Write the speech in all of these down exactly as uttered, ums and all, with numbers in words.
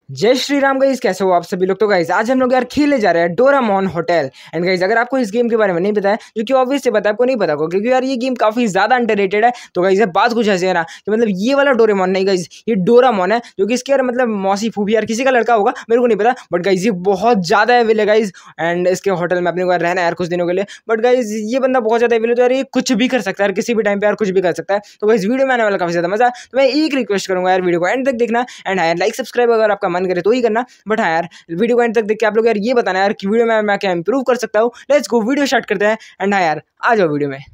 जय श्री राम गाइस, कैसे हो आप सभी लोग। तो गाइस आज हम लोग यार खेलने जा रहे हैं डोरामोन होटल। एंड गाइस अगर आपको इस गेम के बारे में नहीं पता है, जो कि ऑब्वियस से पता है, आपको नहीं पता होगा क्योंकि यार ये गेम काफी ज्यादा अंडररेटेड है। तो गाइस बात कुछ ऐसे है ना कि मतलब ये वाला डोरेमोन नहीं गाइस, ये डोरामोन है, जो कि इसके यार मतलब मौसी फूफी यार किसी का लड़का होगा, मेरे को नहीं पता। बट गाइस ये बहुत ज्यादा एविल है गाइस। एंड इसके होटल में अपने को रहना है यार कुछ दिनों के लिए। बट गाइस ये बंदा बहुत ज्यादा एविल है, तो यार ये कुछ भी कर सकता है यार, किसी भी टाइम पे यार कुछ भी कर सकता है। तो गाइस वीडियो में आने वाला काफी ज्यादा मजा है। तो मैं एक रिक्वेस्ट करूंगा यार, वीडियो को एंड तक देखना। एंड यार लाइक सब्सक्राइब अगर आपका मन करे तो ही करना। बट हाँ यार वीडियो को एंड तक देख के आप लोग यार ये बताना यार कि वीडियो में मैं क्या इंप्रूव कर सकता हूँ। लेट्स गो, वीडियो स्टार्ट करते हैं। एंड हाँ यार आ जाओ वीडियो में।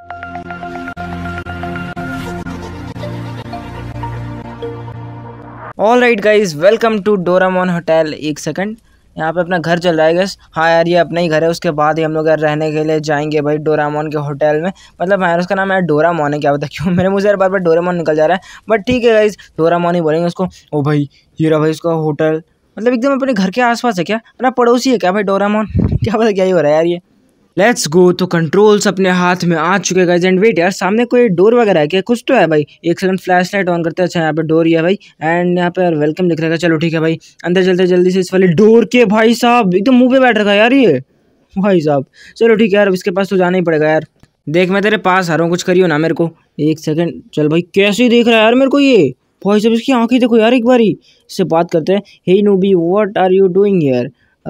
All right guys, welcome to Doraemon hotel. एक सेकंड, यहाँ पे अपना घर चल रहा है गैस। हाँ यार ये अपना ही घर है। उसके बाद ही हम लोग यार रहने के लिए जाएंगे भाई डोरामोन के होटल में। मतलब हाँ यार उसका नाम है डोरामोन है, क्या पता क्यों मेरे मुँह से यार बार बार डोरामोन निकल जा रहा है। बट ठीक है गाइज, डोरामोन ही बोलेंगे उसको। ओ भाई ये रहा भाई उसका होटल, मतलब एकदम अपने घर के आसपास है क्या, अपना पड़ोसी है क्या भाई डोरामोन क्या पता क्या ही हो रहा है यार ये। Let's go. तो कंट्रोल्स अपने हाथ में आ चुके गाइस। एंड वेट यार, सामने कोई डोर वगैरह है क्या, कुछ तो है भाई। एक सेकंड फ्लैश लाइट ऑन करते हैं। अच्छा यहाँ पे डोर ही है भाई। एंड यहाँ पे यार वेलकम लिख रखा है। चलो ठीक है भाई, अंदर चलते जल्दी से इस वाले डोर के। भाई साहब एकदम मुंह पे बैठ रखा है यार ये भाई साहब। चलो ठीक है यार, इसके पास तो जाना ही पड़ेगा यार। देख मैं तेरे पास आ रहा हूँ, कुछ करियो ना मेरे को। एक सेकंड, चल भाई कैसे देख रहा है यार मेरे को ये भाई साहब। इसकी आंखें देखो यार एक बारी। इससे बात करते हैं। Hey noobie, what are you doing here?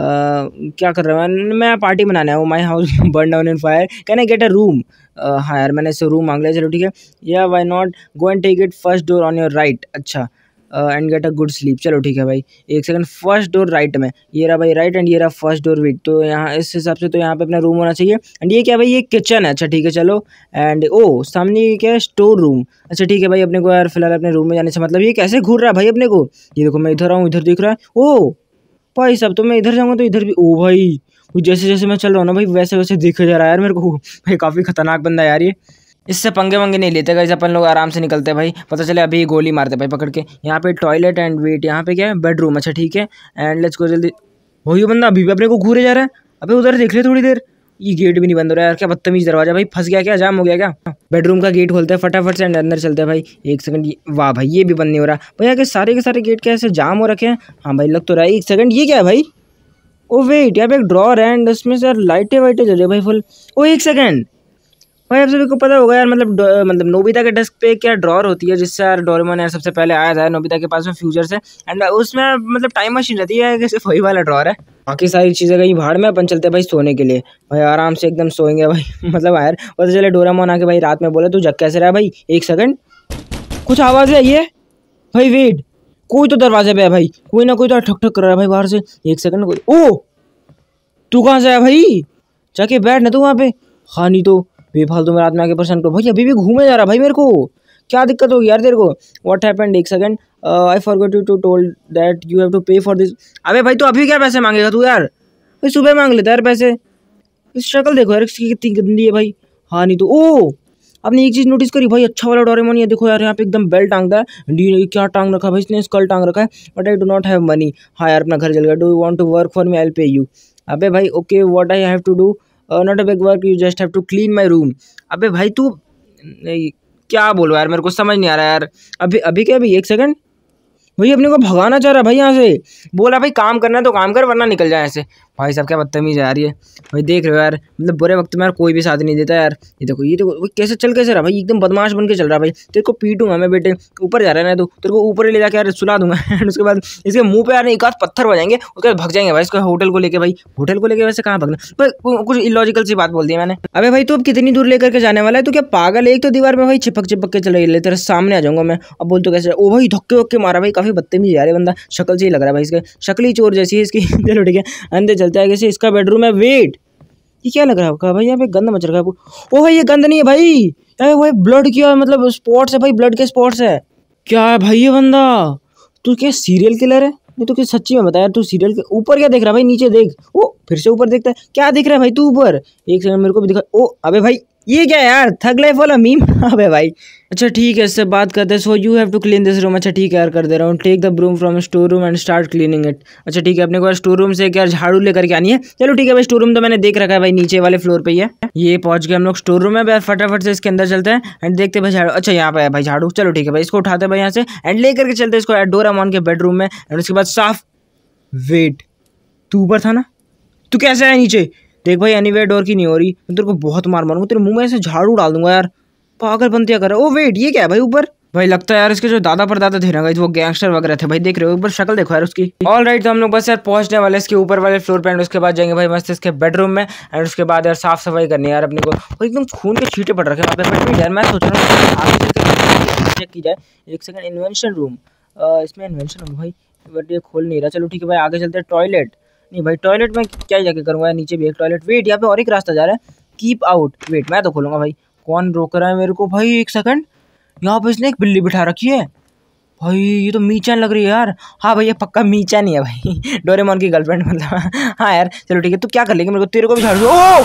क्या कर रहा हूँ मैं? पार्टी मनाना है। वो my house burn down in fire, can I get a room? हाँ यार मैंने इससे रूम मांग लिया। चलो ठीक है। Yeah why not, go and take it first door on your right. अच्छा, and get a good sleep. चलो ठीक है भाई। एक सेकंड, फर्स्ट डोर राइट में, ये रहा भाई राइट। एंड ये रहा फर्स्ट डोर वेट। तो यहाँ इस हिसाब से तो यहाँ पे अपना रूम होना चाहिए। एंड ये क्या भाई, ये किचन है। अच्छा ठीक है चलो। एंड ओ सामने ये क्या है, स्टोर रूम। अच्छा ठीक है भाई, अपने को यार फिलहाल अपने रूम में जाने से मतलब। ये कैसे घूर रहा है भाई अपने को? ये देखो मैं इधर आऊँ, इधर दिख रहा है। ओ भाई साहब, तो मैं इधर जाऊँगा तो इधर भी। ओ भाई जैसे जैसे मैं चल रहा हूँ ना भाई, वैसे वैसे दिख जा रहा है यार मेरे को भाई। काफ़ी खतरनाक बंदा है यार ये। इससे पंगे वंगे नहीं लेते गाइस, अपन लोग आराम से निकलते हैं भाई। पता चले अभी गोली मारते भाई पकड़ के। यहाँ पे टॉयलेट एंड वेट, यहाँ पे क्या है, बेडरूम। अच्छा ठीक है। एंड लेट्स गो जल्दी। वही बंदा अभी भी अपने को घूरे जा रहा है। अबे उधर देख ले थोड़ी देर। ये गेट भी नहीं बंद हो रहा है यार, क्या बदतमीज दरवाजा भाई। फंस गया क्या, जाम हो गया क्या? बेडरूम का गेट खोलते हैं फटाफट से एंड अंदर चलते हैं भाई। एक सेकंड, वाह भाई ये भी बंद नहीं हो रहा भैया। के सारे के सारे गेट कैसे जाम हो रखे हैं? हाँ भाई लग तो रहा है। एक सेकंड, ये क्या है भाई? ओ वेट, यहाँ पे एक ड्रॉर है एंड उसमें से यार लाइटें वाइटें जल रही है भाई फुल। ओ एक सेकंड भाई, आप सभी को पता होगा यार मतलब मतलब नोबिता के डेस्क पे क्या ड्रॉर होती है, जिससे यार डोरेमोन यार सबसे पहले आया था नोबिता के पास में फ्यूचर से। एंड उसमें मतलब टाइम मशीन रहती है कि सिर्फ वही वाला ड्रॉर है। बाकी सारी चीज़ें कहीं भाड़ में। अपन चलते हैं भाई सोने के लिए भाई, आराम से एकदम सोएंगे भाई मतलब यार पता चले डोरेमोन आके भाई रात में बोले तू जग कैसे रहा भाई। एक सेकंड, कुछ आवाज़ है ये भाई। वेट, कोई तो दरवाजे पे है भाई, कोई ना कोई तो ठक ठक कर रहा है भाई बाहर से। एक सेकंड, ओ तू कहाँ से आया भाई? जाके बैठ ना तू वहाँ पे। हाँ नहीं तो बेफालतू में रात में आके परेशान करो भाई। अभी भी घूमे जा रहा भाई मेरे को, क्या दिक्कत होगी यार तेरे को? What happened? एक second, I forgot you to told that you have to pay for this. अबे भाई तो अभी क्या पैसे मांगेगा तू यार? भाई सुबह मांग लेता यार पैसे। इस शक्ल देखो यार इसकी कितनी गंदी है भाई। हाँ नहीं तो। ओ आपने एक चीज़ नोटिस करी भाई, अच्छा वाला डोरेमोन ये देखो यार, यहाँ पे एकदम बेल्ट टांगता है। डी क्या टांग रखा है भाई इसने? स्कल टांग रखा है। But I do not have money. हाँ यार अपना घर जल गया। Do you want to work for me, I will pay you. अबे भाई okay, what I have to do? Not a big work, you just have to clean my room. अबे भाई तू क्या बोलो यार, मेरे को समझ नहीं आ रहा यार। अभी अभी क्या अभी? एक सेकंड, भाई अपने को भगाना चाह रहा भाई यहाँ से। बोला भाई काम करना है तो काम कर, वरना निकल जाए ऐसे। भाई साहब क्या बदतमीज है यार ये भाई। देख रहे हो यार मतलब बुरे वक्त में यार कोई भी साथ नहीं देता यार। ये देखो ये देखो कैसे चल कैसे रहा भाई, एकदम बदमाश बन के चल रहा भाई। तेरे को पीटूंगा मैं बेटे, ऊपर जा रहा है ना तो तेरे को ऊपर ही ले जाके यार सुला दूंगा एंड उसके बाद इसके मुंह पे यार एक आध पत्थर बजाएंगे, उसके बाद भग जाएंगे भाई इसको होटल को लेके भाई। होटल को लेके वैसे कहाँ भगना भाई, कुछ इलॉजिकल सी बात बोल दी मैंने। अबे भाई तू अब कितनी दूर लेकर के जाने वाला है? तो क्या पागल है? एक तो दीवार में भाई चिपक चिपक के चले गए, तेरे सामने आ जाऊंगा मैं। अब बोल तो कैसे? ओ भाई धक्के वक्के मारा भाई, काफी बदतमीज यार बंदा। शक्ल से ही लग रहा है भाई इसके, शक्ल ही चोर जैसी है इसकी चलो ठीक है अंदर चलता है। कैसे इसका बेडरूम है? वेट, ये क्या लग रहा है भाई? यहाँ पे गंद मच रखा है। ओ भाई ये गंद नहीं है भाई, यार भाई ब्लड किया मतलब स्पॉट्स है भाई, ब्लड के स्पॉट्स है। क्या है भाई ये बंदा? तू क्या सीरियल किलर है? नहीं तो क्या सच्ची में बता यार, तू सीरियल के ऊपर क्या देख रहा है भाई? नीचे देख। ओ फिर से ऊपर देखता है, क्या देख रहा है भाई तू ऊपर? एक सेकंड मेरे को भी दिखा। ओ अबे भाई ये क्या यार, थग लाइफ वाला मीम। अबे भाई अच्छा ठीक है, इससे बात करते हैं। So you have to clean this room. अच्छा ठीक है यार, कर दे रहा हूँ। Take the broom from store room and start cleaning it. अच्छा ठीक है, अपने को स्टोर रूम से क्या झाड़ू लेकर के आनी है। चलो ठीक है भाई, स्टोर रूम तो मैंने देख रखा है भाई, नीचे वाले फ्लोर पे ही है। ये पहुंच गए हम लोग स्टोर रूम में भाई, फटाफट से इसके अंदर चलते हैं एंड देखते हैं भाई झाड़ू। अच्छा यहाँ पे है भाई झाड़ू। चलो ठीक है भाई, इसको उठाते हैं भाई यहाँ से एंड ले करके चलते हैं इसको डोरेमोन के बेडरूम में एंड उसके बाद साफ। वेट, तू ऊपर था ना, तू कैसे आया नीचे? देख भाई एनीवे डोर की नहीं हो रही, मैं तेरे को बहुत मार मारूंगा, तेरे मुंह में ऐसे झाड़ू डाल दूंगा यार, पागल बनतिया कर रहा है। ओ वेट, ये क्या है भाई ऊपर? भाई लगता है यार इसके जो दादा परदादा थे ना भाई, वो गैंगस्टर वगैरह थे भाई, देख रहे हो ऊपर शक्ल देखो यार उसकी। ऑल राइट, तो हम लोग बस यार पहुंचने वाले इसके ऊपर वाले फ्लोर पे एंड उसके बाद जाएंगे भाई मस्त इसके बेडरूम में एंड उसके बाद यार साफ सफाई करनी है यार अपने को। भाई एकदम खून के छींटे पड़ रखे हैं वहाँ पे यार। मैं सोच रहा हूँ आगे चल चेक की जाए। एक सेकंड, इन्वेंशन रूम, इसमें इन्वेंशन रूम भाई, बट ये खोल नहीं रहा। चलो ठीक है भाई, आगे चलते हैं। टॉयलेट, नहीं भाई टॉयलेट में क्या जाके करूँगा, नीचे भी एक टॉयलेट। वेट, यहाँ पे और एक रास्ता जा रहा है, कीप आउट। वेट, मैं तो खोलूंगा भाई, कौन रोक रहा है मेरे को? भाई एक सेकंड, यहाँ पे इसने एक बिल्ली बिठा रखी है भाई, ये तो मीचान लग रही है यार। हाँ भाई ये पक्का मीचान ही है भाई, डोरेमोन की गर्लफ्रेंड मतलब। हाँ यार चलो ठीक है, तू क्या कर लेगी मेरे को? तेरे को भी झाड़ दो। ओ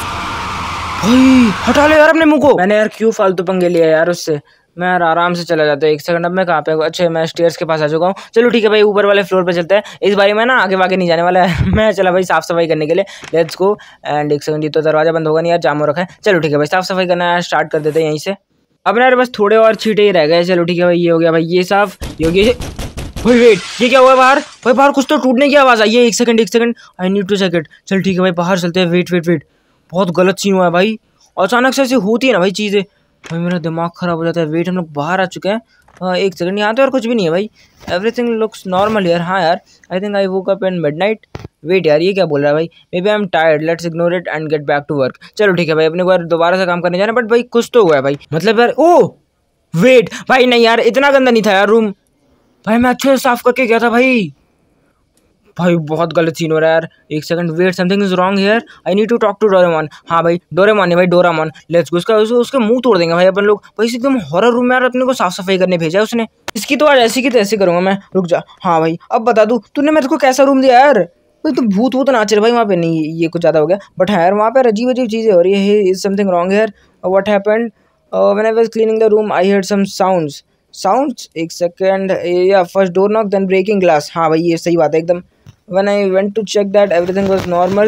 भाई हटा ले यार अपने मुंह को। मैंने यार क्यों फालतू पंगे लिया यार उससे, मैं यार आराम से चला जाता है। एक सेकंड, अब मैं कहाँ पे हूँ? अच्छा मैं स्टेयर्स के पास आ चुका हूँ। चलो ठीक है भाई, ऊपर वाले फ्लोर पे चलते हैं। इस बारी में ना आगे वागे नहीं जाने वाला है। मैं चला भाई साफ सफाई करने के लिए, लेट्स गो। एंड एक सेकंड, ये तो दरवाजा बंद होगा नहीं यार, जाम हो रखा है। चलो ठीक है भाई, साफ सफाई करना स्टार्ट कर देते हैं यहीं से। अब यार बस थोड़े और छींटे ही रह गए। चलो ठीक है भाई, ये हो गया भाई, ये साफ, ये हो गया। भाई वेट, ये क्या हुआ बाहर? भाई बाहर कुछ तो टूटने की आवाज़ आई है। एक सेकंड एक second, I need to check it. चल ठीक है भाई, बाहर चलते हैं। वेट वेट वेट, बहुत गलत सीन हुआ है भाई, अचानक से ऐसे होती है ना भाई चीज़ें, भाई मेरा दिमाग ख़राब हो जाता है। वेट, हम लोग बाहर आ चुके हैं। हाँ एक सेकंड, यहाँ तो और कुछ भी नहीं है भाई, एवरीथिंग लुक्स नॉर्मल यार। हाँ यार, I think I woke up in midnight. Wait यार, ये क्या बोल रहा है भाई? Maybe I am tired, let's ignore it and get back to work. चलो ठीक है भाई, अपने को यार दोबारा से काम करने जाना है, बट भाई कुछ तो हुआ है भाई, मतलब यार। ओ वेट भाई, नहीं यार इतना गंदा नहीं था यार रूम भाई, मैं अच्छे से साफ करके गया था भाई। भाई बहुत गलत सीन हो रहा है यार। एक second, wait, something is wrong here, I need to talk to Doraemon. हाँ भाई डोरेमोन नहीं भाई, डोरामोन, लेट्स गो। उसका उसके मुंह तोड़ देंगे भाई अपन लोग भाई। एकदम हॉरर रूम में यार अपने को साफ सफाई करने भेजा है उसने, इसकी तो आज ऐसी की तैसी करूंगा मैं। रुक जा, हाँ भाई अब बता दूँ, तूने मेरे को कैसा रूम दिया यार? भाई तो भूत भूत नाच रहे भाई वहाँ पे। नहीं ये कुछ ज़्यादा हो गया, बट हाँ यार वहाँ पे अजीब अजीब चीज़ें हो रही है। Is something wrong here, what happened? When I was cleaning the room I heard some sounds sounds एक second, yeah first door knock then breaking glass. हाँ भाई ये सही बात है एकदम। When I went to check that everything was normal.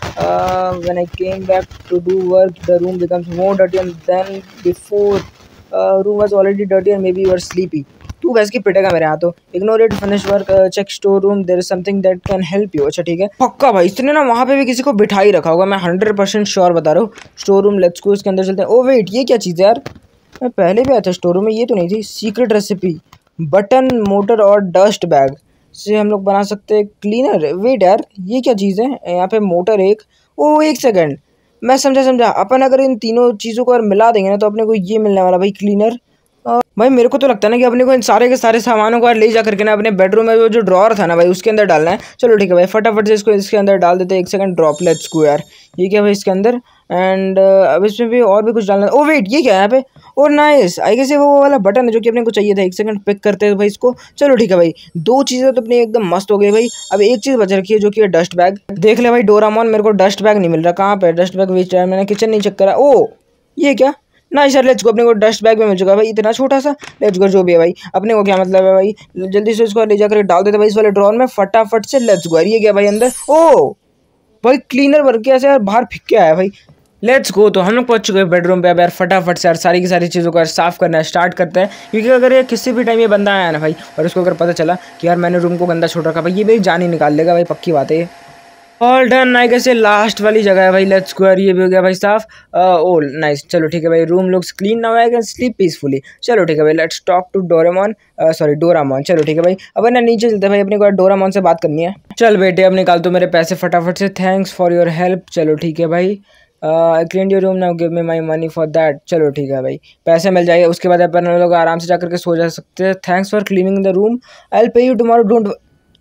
Uh, when I came back to do work, the room becomes more dirty than before. Uh, room was already dirty and maybe you were sleepy. तू वैसे की पिटेगा मेरे हाथों। Ignore it, finish work, check store room, there is something that can help you. अच्छा ठीक है, पक्का भाई इसने ना वहाँ पे भी किसी को बिठा ही रखा होगा, मैं हंड्रेड परसेंट श्योर बता रहा हूँ। स्टोर रूम, लेट्स गो, इसके अंदर चलते हैं। ओ वेट, ये क्या चीज़ है यार? मैं पहले भी आया था स्टोर रूम में, ये तो नहीं थी। सीक्रेट रेसिपी, बटन, मोटर और डस्ट बैग से हम लोग बना सकते हैं क्लीनर। वेट यार, ये क्या चीज़ है? यहाँ पे मोटर एक, ओ एक सेकंड, मैं समझा समझा। अपन अगर इन तीनों चीज़ों को अगर मिला देंगे ना तो अपने को ये मिलने वाला भाई, क्लीनर। भाई मेरे को तो लगता है ना कि अपने को इन सारे के सारे सामानों को ले जा करके ना अपने बेडरूम में वो जो ड्रॉअर था ना भाई उसके अंदर डालना है। चलो ठीक है भाई, फटाफट से इसको इसके अंदर डाल देते हैं। एक सेकंड, ड्रॉप, लेट्स गो यार। ये क्या भाई इसके अंदर? एंड अब इसमें भी और भी कुछ डालना है। ओ वेट, ये क्या है यहाँ पे? ओ नाइस, आई गेस ये वो वाला बटन है जो कि अपने को चाहिए था। एक सेकंड, पिक करते हैं भाई इसको। चलो ठीक है भाई, दो चीज़ें तो अपनी एकदम मस्त हो गई भाई। अब एक चीज़ बच रखी है जो कि है डस्ट बैग। देख ले भाई डोरामोन, मेरे को डस्ट बैग नहीं मिल रहा। कहाँ पे डस्ट बैग? वेस्ट है, मैंने किचन नहीं चेक करा। ओ ये क्या? ना सर, लेट्स गो, अपने को डस्ट बैग में मिल चुका है भाई, इतना छोटा सा। लेट्स गो, जो भी है भाई, अपने को क्या मतलब है भाई, जल्दी से इसको ले जाकर डाल देते भाई इस वाले ड्रॉअर में फटाफट से। लेट्स गो, ये क्या भाई अंदर? ओ भाई क्लीनर वर्क के ऐसे यार बाहर फिक के आया भाई। लेट्स गो, तो हम लोग पहुंच चुके हैं बेडरूम पे। अब यार फटाफट से यार सारी की सारी चीज़ों को साफ करना स्टार्ट करते हैं, क्योंकि अगर ये किसी भी टाइम ये बंदा आया ना भाई और उसको अगर पता चला कि यार मैंने रूम को गंदा छोड़ रखा भाई, ये मेरी जान ही निकाल लेगा भाई, पक्की बात है ये। ऑल डन, आई गेस ये लास्ट वाली जगह है भाई। लेट्स गो, ये भी हो गया भाई साफ। ओ नाइस, चलो ठीक है भाई, room looks clean now, I can sleep peacefully. चलो ठीक है भाई, let's talk to Doraemon, sorry Doraemon. चलो ठीक है भाई, अब ना नीचे चलते हैं भाई, अपने को डोरामोन से बात करनी है। चल बेटे, अब निकाल तो मेरे पैसे फटाफट से, थैंक्स फॉर योर हेल्प। चलो ठीक है भाई, I clean your room now, give me my money for that. चलो ठीक है भाई, पैसे मिल जाएगा, उसके बाद अपन लोग आराम से जाकर के सो जा सकते हैं। Thanks for cleaning the room, I will pay you tomorrow, don't.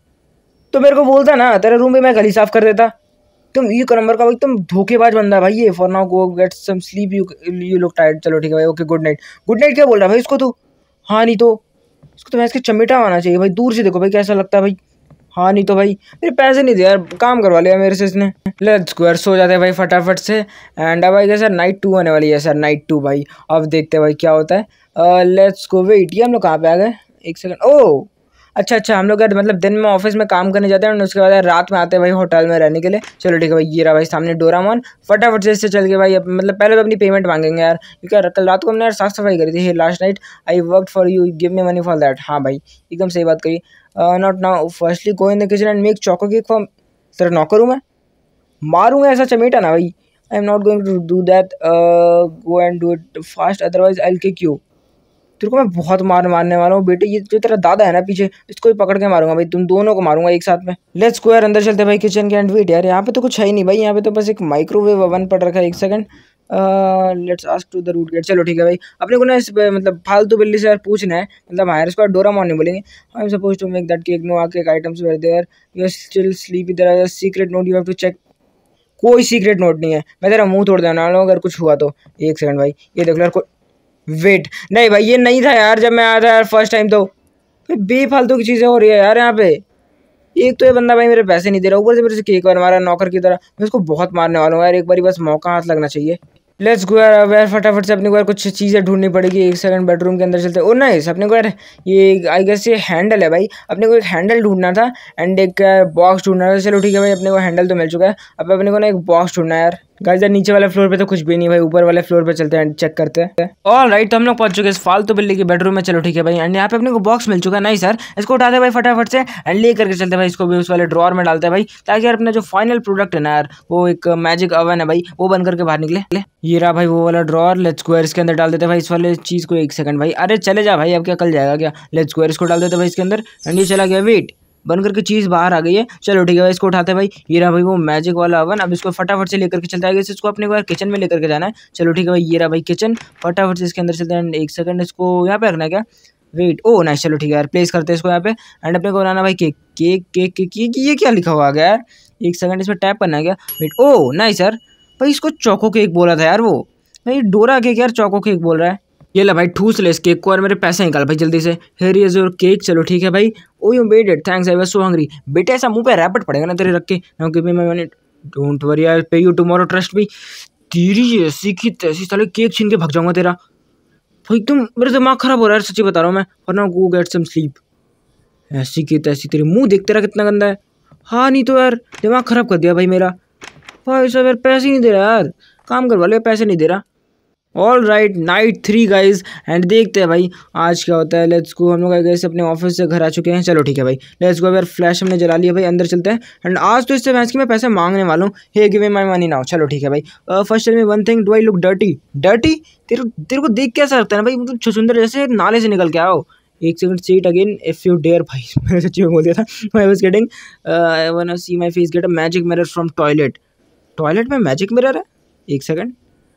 तो मेरे को बोलता ना, तेरा रूम भी मैं कल ही साफ कर देता। तुम ये नंबर का भाई तुम धोखेबाज बंदा है भाई ये। For now go get some sleep, you you look tired. चलो ठीक है भाई, okay good night. Good night क्या बोल रहा है भाई इसको? तो हाँ नहीं तो इसको तो मैं इसके चमेटा आना चाहिए भाई। दूर से देखो भाई कैसा लगता है भाई, हाँ नहीं तो भाई मेरे पैसे नहीं दे यार, काम करवा लिया मेरे से इसने। लेट्स गो यार, सो जाते हैं भाई फटाफट से। एंड अब भाई सर नाइट टू होने वाली है सर, नाइट टू भाई। अब देखते हैं भाई क्या होता है। Let's go. वेट, ये हम लोग कहाँ पे आ गए? एक सेकंड। ओह अच्छा अच्छा, हम लोग यार मतलब दिन में ऑफिस में काम करने जाते हैं और उसके बाद यार रात में आते हैं भाई होटल में रहने के लिए। चलो ठीक है भाई, ये रहा भाई सामने डोरामोन। फटाफट से इससे चल के भाई मतलब पहले तो अपनी पेमेंट मांगेंगे यार, क्योंकि यार कल रात को हमने यार साफ सफाई करी थी। Last night I work for you, give me money for that. हाँ भाई एकदम सही बात कही। Not now, firstly go in the kitchen and make choco cake for. तेरा नौकर हूँ मैं, मारूंगा ऐसा चमेटा ना भाई। I am not going to do that, go and do it fast otherwise I will kick you. तेरे को मैं बहुत मार मारने वाला हूँ बेटे, ये जो तेरा दादा है ना पीछे, इसको ही पकड़ के मारूंगा भाई, तुम दोनों को मारूंगा एक साथ में। लेट्स गो यार, अंदर चलते भाई किचन के। एंड वेट यार, यहाँ पे तो कुछ है ही नहीं भाई, यहाँ पे तो बस एक माइक्रोवेव ओवन पड़ रखा है। एक second, let's ask to the route gate. चलो ठीक है भाई, अपने को ना इस मतलब फालतू बिल्ली से यार पूछना है, मतलब हायर इसको डोरामोन नहीं बोलेंगे। I am suppose to make that cake, no uh cake items were there, you are still sleepy, there are secret note, you have to check. कोई सीक्रेट नोट नहीं है, मैं तेरा मुंह तोड़ देना अगर कुछ हुआ तो। एक सेकंड भाई, ये देख लो यार। वेट, नहीं भाई ये नहीं था यार जब मैं आया था यार फर्स्ट टाइम, तो बेफालतू की चीज़ें हो रही है यार यहाँ पे। एक तो ये बंदा भाई मेरे पैसे नहीं दे रहा, ऊपर से मेरे से केक बनवा रहा है नौकर की तरह। मैं इसको बहुत मारने वाला हूँ यार, एक बारी बस मौका हाथ लगना चाहिए। लेट्स गो यार, अब यार फटाफट से अपने को यार कुछ चीज़ें ढूंढनी पड़ेगी। एक सेकंड, बेडरूम के अंदर चलते हैं। ओ नाइस, अपने को यार ये आई गेस ये हैंडल है भाई, अपने को एक हैंडल ढूंढना था एंड एक बॉक्स ढूंढना था। चलो ठीक है भाई, अपने को हैंडल तो मिल चुका है, अब अपने को ना एक बॉक्स ढूंढना है यार। गाइस यार नीचे वाले फ्लोर पे तो कुछ भी नहीं भाई, ऊपर वाले फ्लोर पे चलते हैं, चेक करते हैं। ऑल राइट, तो हम लोग पहुंच चुके हैं इस फालतू बिल्ली की बेडरूम में। चलो ठीक है भाई, एंड यहाँ पे अपने को बॉक्स मिल चुका है। नहीं सर, इसको उठाते हैं भाई फटाफट से एंड ले करके चलते हैं भाई, इसको भी उस वाले ड्रॉर में डालते हैं भाई, ताकि यार अपना जो फाइनल प्रोडक्ट है ना यार, वो एक मैजिक ओवन है भाई, वो बन करके बाहर निकले। ये रहा भाई वो वाला ड्रॉर। लेट्स गो, इसके अंदर डाल देते हैं भाई इस वाले चीज़ को। एक सेकंड भाई, अरे चले जा भाई, अब क्या कल जाएगा क्या? लेट्स गो, इसको डाल देते हैं भाई इसके अंदर एंड ये चला गया। वेट, बन करके चीज़ बाहर आ गई है। चलो ठीक है भाई, इसको उठाते हैं भाई। ये रहा भाई वो मैजिक वाला ओवन। अब इसको फटाफट से लेकर के चलता है, इसको अपने को यार किचन में लेकर के जाना है। चलो ठीक है भाई, ये रहा भाई किचन, फटाफट से इसके अंदर चलते हैं। एक सेकंड, इसको यहाँ पे रखना है क्या? वेट, ओ नाइस, चलो ठीक है यार, प्लेस करते हैं इसको यहाँ पे एंड अपने को बनाना भाई cake. Cake cake cake cake, ये क्या लिखा हुआ आ गया यार? एक सेकंड, इसमें टैप करना है क्या? वेट, ओ नाइस यार भाई, इसको चोको केक बोला था यार वो भाई, डोरा केक यार चोको केक बोल रहा है। ये ला भाई, ठूस ले इस केक को और मेरे पैसे निकाल भाई जल्दी से। Here is your cake. चलो ठीक है भाई। Oh you made it, thanks, I was so hungry. बेटा ऐसा मुंह पे रैपट पड़ेगा ना तेरे रख के। Now give me my money, don't worry, I will pay you tomorrow, trust me. तेरी ऐसी की तैसी साले केक छीन के भाग जाऊंगा तेरा भाई। तुम, मेरा दिमाग खराब हो रहा है सच्ची बता रहा हूँ मैं, वरना गो गेट सम स्लीप। ऐसी की तैसी, तेरे मुँह देख तेरा कितना गंदा है। हाँ नहीं तो यार, दिमाग खराब कर दिया भाई मेरा। भाई सब यार पैसे ही नहीं दे रहा यार, काम करवा ले, पैसे नहीं दे रहा। All right, night three guys, and देखते हैं भाई आज क्या होता है। लेट्स गो, हम लोग गए अपने ऑफिस से घर आ चुके हैं। चलो ठीक है भाई, लेट्स गो यार, फ्लैश हमने जला लिया भाई, अंदर चलते हैं एंड आज तो इससे भैंस की मैं पैसे मांगने वाला हूँ। Hey give me my money now. चलो ठीक है भाई, first tell me one thing, do I look dirty? Dirty? तेरे तेरे को देख कैसा लगता है ना भाई, मतलब छुछुंदर जैसे नाले से निकल के आओ। एक second, see it again if you dare. भाई मैंने सच्ची में बोल दिया था। I was getting, I want to see my face, get a magic mirror from toilet. Toilet में मैजिक मिरर है? एक सेकंड,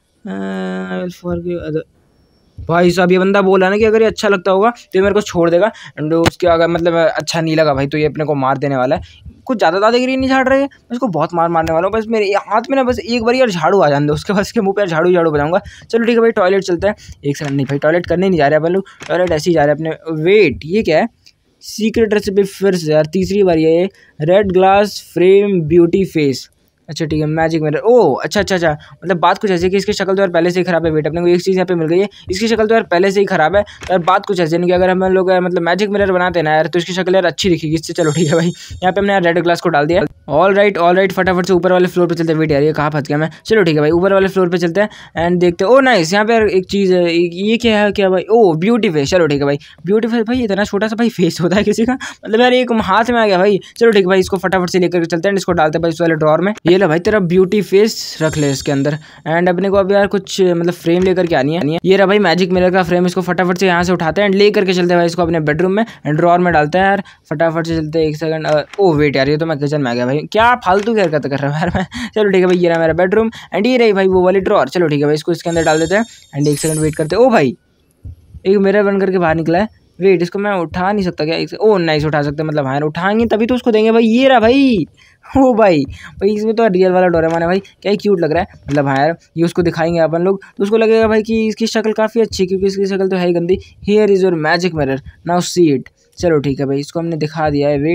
भाई साहब ये बंदा बोला ना कि अगर ये अच्छा लगता होगा तो ये मेरे को छोड़ देगा एंड उसके अगर मतलब अच्छा नहीं लगा भाई तो ये अपने को मार देने वाला है। कुछ ज़्यादा दादागिरी नहीं झाड़ रहे हैं, मैं इसको बहुत मार मारने वाला हूँ। बस मेरे हाथ में ना बस एक बार यार झाड़ू आ जाने दो, उसके बाद इसके मुंह पे यार झाड़ू झाड़ू बजाऊंगा। चलो ठीक है भाई, टॉयलेट चलता है। एक सेकंड, नहीं भाई टॉयलेट करने नहीं जा रहे अपन लोग, टॉयलेट ऐसे ही जा रहे हैं अपने। वेट, ये क्या है? सीक्रेट रेसिपी फिर से यार, तीसरी बार ये red glass frame beauty face. अच्छा ठीक है, मैजिक मिरर। ओह अच्छा अच्छा अच्छा, मतलब बात कुछ ऐसी कि इसकी शक्ल तो यार पहले से ही खराब है। वेट, अपने को एक चीज़ यहाँ पे मिल गई है, इसकी शक्ल तो यार पहले से ही खराब है। तो यार बात कुछ ऐसी नहीं कि अगर हम लोग मतलब मैजिक मिरर बनाते हैं ना यार तो इसकी शक्ल यार अच्छी दिखेगी इससे। चलो ठीक है भाई, यहाँ पे हमने यार रेड ग्लास को डाल दिया। ऑल राइट ऑल राइट, फटाफट से ऊपर वाले फ्लोर पे चलते हैं। वेट यार, ये कहाँ फंस गया मैं? चलो ठीक है भाई, ऊपर वाले फ्लोर पे चलते हैं एंड देखते हैं। ओ नाइस, यहाँ पे यार एक चीज़ है, ये क्या है क्या भाई? Oh beauty face. चलो ठीक है भाई, ब्यूटी फेस। भाई इतना छोटा सा भाई फेस होता है किसी का, मतलब यार एक हाथ में आ गया भाई। चलो ठीक है भाई, इसको फटाफट से लेकर चलते हैं, इसको डालते हैं भाई इस वाले ड्रॉर में। ये लो भाई तेरा ब्यूटी फेस रख ले इसके अंदर एंड अपने को अब यार कुछ मतलब फ्रेम लेकर के आनी है। ये रहा भाई मैजिक मिरर का फ्रेम, इसको फटाफट से यहाँ से उठाते हैं एंड ले करके चलते हैं भाई इसको अपने बेडरूम में एंड ड्रॉर में डालते हैं यार। फटाफट से चलते हैं। एक सेकंड, ओ वेट यार, ये तो मैं किचन में आ गया भाई, क्या फालतू क्या हरकत कर रहा हूँ यार मैं। चलो ठीक है भाई, ये रहा मेरा बेडरूम एंड ये रही भाई वो वाली ड्रॉर। चलो ठीक है भाई, इसको इसके अंदर डाल देते हैं एंड एक सेकंड वेट करते हैं। ओ भाई, एक मिरर बन करके बाहर निकला है। वेट, इसको मैं उठा नहीं सकता क्या? एक ओ नाइस, उठा सकते, मतलब हाँ उठाएंगे तभी तो उसको देंगे भाई। ये रहा भाई, ओ भाई भाई इसमें तो रियल वाला डोरेमोन है भाई, क्या ही क्यूट लग रहा है। मतलब हाँ यार, ये उसको दिखाएंगे अपन लोग तो उसको लगेगा भाई कि इसकी शक्ल काफ़ी अच्छी है, क्योंकि इसकी शक्ल तो है ही गंदी। Here is your magic mirror, now see it. चलो ठीक है भाई, इसको हमने दिखा दिया है। वेट,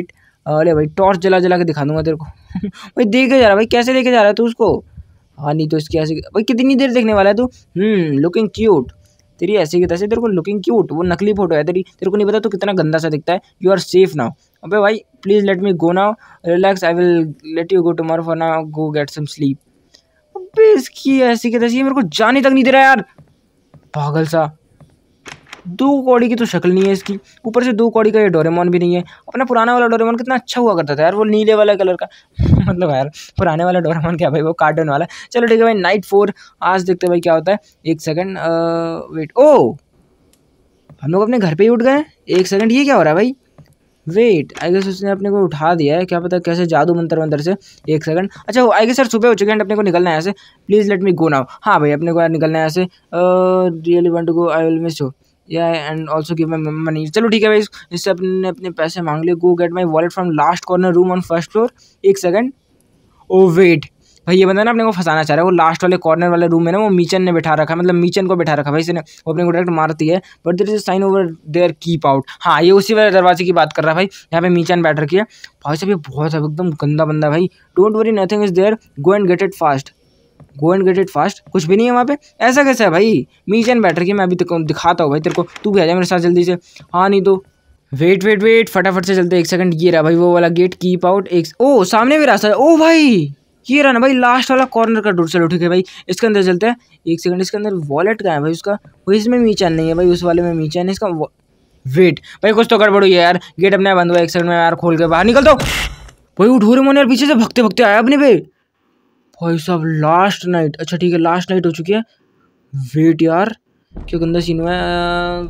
अरे भाई टॉर्च जला जला के दिखा दूंगा तेरे को भाई देखे जा रहा भाई, कैसे लेके जा रहा है तू उसको? हाँ नहीं तो इसकी ऐसे भाई कितनी देर देखने वाला है तू? हम्म लुकिंग क्यूट, तेरी ऐसे की तैसे तेरे को लुकिंग क्यूट, वो नकली फोटो है तेरी, तेरे को नहीं पता तू कितना गंदा सा दिखता है। You are safe now. अबे भाई please let me go now, relax, I will let you go tomorrow, for now go get some sleep. अबे इसकी ऐसी की तैसी मेरे को जाने तक नहीं दे रहा यार, पागल सा। दो कौड़ी की तो शक्ल नहीं है इसकी, ऊपर से दो कौड़ी का ये डोरेमोन भी नहीं है। अपना पुराना वाला डोरेमोन कितना अच्छा हुआ करता था यार, वो नीले वाला कलर का मतलब यार पुराने वाला डोरेमोन क्या भाई, वो कार्टून वाला। चलो ठीक है भाई, नाइट फोर आज देखते हैं भाई क्या होता है। एक सेकंड वेट, ओ हम लोग अपने घर पे ही उठ गए। एक सेकंड ये क्या हो रहा है भाई? वेट आई गेस उसने अपने को उठा दिया है, क्या पता कैसे जादू मंत्र मंत्र से। एक सेकंड, अच्छा आई गेस सर सुबह हो चुके हैं, अपने को निकलना है यहाँ से। Please let me go now. हाँ भाई अपने को यार निकलना है यहाँ से। Really want to go, I will miss you या and also give my money. चलो ठीक है भाई, इससे अपने अपने पैसे मांग लिए। Go get my wallet from last corner room on first floor. एक सेकंड, ओ वेट भाई ये बंदा ना अपने को फंसाना चाह रहा है। वो लास्ट वाले कॉर्नर वाले रूम में ना वो मीचन ने बैठा रखा है, मतलब मीचन को बैठा रखा भाई इसने, वो अपने को डायरेक्ट मारती है। But there is a sign over there keep out. हाँ ये उसी वाले दरवाजे की बात कर रहा है भाई, यहाँ पे मीचन बैठ रखी है। भाई साहब ये बहुत एकदम गंदा बंदा भाई। Don't worry nothing is there, go and get it fast, go and get it fast. कुछ भी नहीं है वहाँ पे, ऐसा कैसा है भाई? मीचन बैठ रखी है, मैं अभी तक दिखाता हूँ भाई तेरे को, तू भी आ जा मेरे साथ जल्दी से। हाँ नहीं तो वेट वेट वेट फटाफट से चलते। एक सेकंड, ये रहा भाई वो वाला गेट, कीप आउट। एक ओ सामने भी रास्ता है, ओ भाई ये रहा ना भाई लास्ट वाला कॉर्नर का डोर। चलो ठीक है भाई इसके अंदर चलते हैं। एक सेकंड, इसके अंदर वॉलेट कहाँ है भाई उसका? वो इसमें मीचन नहीं है भाई, उस वाले में मीचन है इसका। वेट भाई कुछ तो गड़बड़ हुई है यार, गेट अपने बंद हुआ। एक सेकंड में यार खोल के बाहर निकल दो भाई। वो डोरेमोन यार पीछे से भगते भगते आया अपने पे भाई साहब। लास्ट नाइट, अच्छा ठीक है लास्ट नाइट हो चुकी है। वेट यार क्या गंदा सीन हुआ है।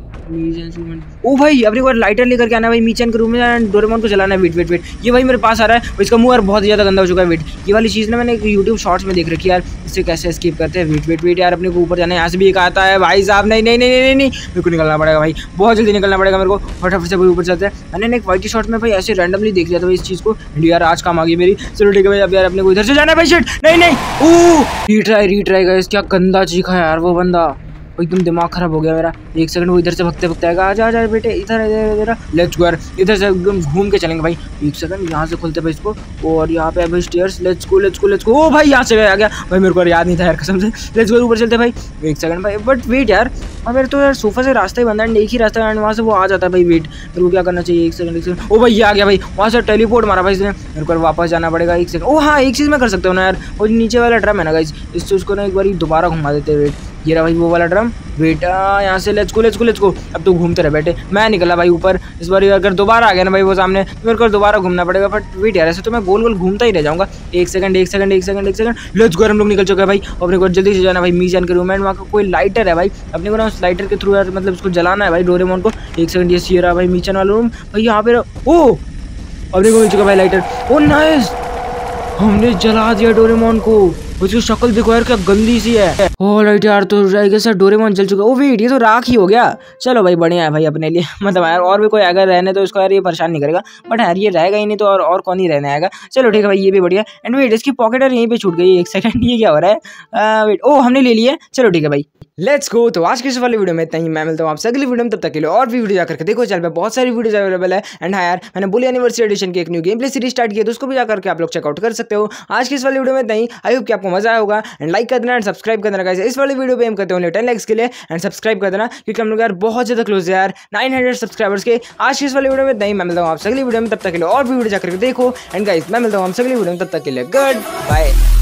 ओ भाई अपने को लाइटर लेकर के आना है भाई, मीचन के रूम में डोरेमोन को जलाना है। वेट वेट वेट ये भाई मेरे पास आ रहा है, इसका मुंह यार बहुत ज़्यादा गंदा हो चुका है। वेट ये वाली चीज़ ना मैंने एक यूट्यूब शॉर्ट्स में देख रखी है यार, इससे कैसे स्किप करते हैं। वेट वेट वेट यार अपने को ऊपर जाना है, यहाँ से भी एक आता है भाई साहब। नहीं नहीं नहीं नहीं नहीं मेरे को निकलना पड़ेगा भाई, बहुत जल्दी निकलना पड़ेगा मेरे को, फटाफट से भाई ऊपर चलते हैं। मैंने एक वाइट शॉर्ट में भाई ऐसे रैंडमली देख लिया था भाई इस चीज़ को, यार आज काम आ गई मेरी। चलो ठीक है भाई अब यार अपने को इधर से जाना है भाई। शिट नहीं नहीं, ओ रीट्राई रीट्राई गाइस, क्या गंदा चीखा है यार वो बंदा, एकदम दिमाग खराब हो गया मेरा। एक सेकंड, वो इधर से भगते भगते आएगा। आजा आजा बेटे इधर इधर इधर, लेट्स गो यार इधर से एकदम घूम के चलेंगे भाई। एक सेकंड यहाँ से खोलते भाई इसको, और यहाँ पे भाई stairs. Let's go let's go let's go. Oh भाई यहाँ से आ गया भाई, मेरे को याद नहीं था यार कसम से। लेट्स गो ऊपर चलते भाई। एक सेकंड भाई, बट वेट यार और मेरे तो यार सोफा से रास्ता ही बंदा है, एक ही रास्ता है, वहाँ से वो आ जाता है भाई। वेट मेरे को क्या करना चाहिए? एक सेकंड एक सेकंड, ओ भाई ये आ गया भाई, वहाँ से टेलीपोर्ट मारा भाई इसने, मेरे को वापस जाना पड़ेगा। एक सेकंड, ओ हाँ एक चीज़ मैं कर सकता हूँ ना यार, वो नीचे वाला ड्रम है ना गाइस, इससे उसको ना एक बार दोबारा घुमा देते। वेट ये रहा भाई वो वाला ड्रम। वेट यहाँ से let's go let's go let's go. अब तो घूमते रहे बेटे, मैं निकला भाई ऊपर। इस बार अगर दोबारा आ गया ना भाई वो सामने, तो मेरे को दोबारा घूमना पड़ेगा। बट वेट यार ऐसे तो मैं गोल गोल घूमता ही रह जाऊंगा। एक सेकंड एक सेकंड एक सेकंड एक सेकंड, लेट्स गो। हम लोग निकल चुके हैं भाई, अपने को जल्दी से जाना भाई मीचन के रूम में। वहाँ का कोई लाइटर है भाई, अपने को ना उस लाइटर के थ्रू यार मतलब उसको जलाना है भाई डोरेमोन को। एक सेकंड, ये सी रहा भाई मीचन वाला रूम भाई, यहाँ पे ओ अपने को मिल चुका भाई लाइटर। ओ नाइस, हमने जला दिया डोरेमोन को। उसकी शक्ल देखो यार क्या गंदी सी है। ओ राइट यार तो सर डोरेमोन जल चुका। ओ वेट ये तो राख ही हो गया। चलो भाई बढ़िया है भाई अपने लिए मतलब यार और भी कोई अगर रहने तो इसको यार ये परेशान नहीं करेगा, बट यार ये रहेगा ही नहीं तो और और कौन ही रहने आएगा। चलो ठीक है भाई ये भी बढ़िया। एंड वेट इसकी पॉकेट यार यहीं पे छूट गई। एक सेकंड ये क्या हो रहा है? वेट ओ हमने ले लिया। चलो ठीक है भाई लेट्स गो। तो आज की इस वाली वीडियो में इतना ही, मैं मिलता हूँ आपसे अगली वीडियो में, तब तक के लिए और भी वीडियो जाकर के देखो चैनल पे बहुत सारी वीडियोज अवेलेबल है। एंड हाँ यार मैंने बुली एनिवर्सरी एडिशन की एक new game play series start की है, तो उसको भी जाकर के आप लोग चेकआउट कर सकते हो। आज की इस वाली वीडियो में इतना ही, आई होप कि आपको मजा आया होगा। एंड लाइक कर देना एंड सब्सक्राइब कर देना गाइस। इस वाली वीडियो पे एम करते हैं टेन लाइक्स के लिए, एंड सब्सक्राइब कर देना क्योंकि हम लोग यार बहुत ज्यादा क्लोज है यार नाइन हंड्रेड सब्सक्राइबर्स के। आज की इस वाली वीडियो में नहीं, मैं मिलता हूँ आपसे अगली वीडियो में, तब तक के लिए और भी वीडियो जाकर के देखो। एंड गाइस मैं मिलता हूँ आपसे अगली वीडियो में, तब तक के लिए गुड बाय।